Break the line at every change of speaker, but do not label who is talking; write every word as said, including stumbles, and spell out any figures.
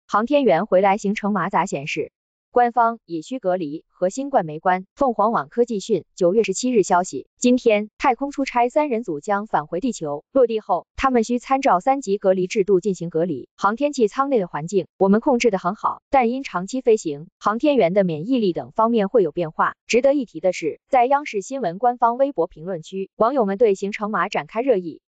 航天员回来行程码咋显示？官方也需隔离，和新冠没关。凤凰网科技讯，九月十七日消息，今天太空出差三人组将返回地球，落地后，他们需参照三级隔离制度进行隔离。航天器舱内的环境我们控制得很好，但因长期飞行，航天员的免疫力等方面会有变化。值得一提的是，在央视新闻官方微博评论区，网友们对行程码展开热议。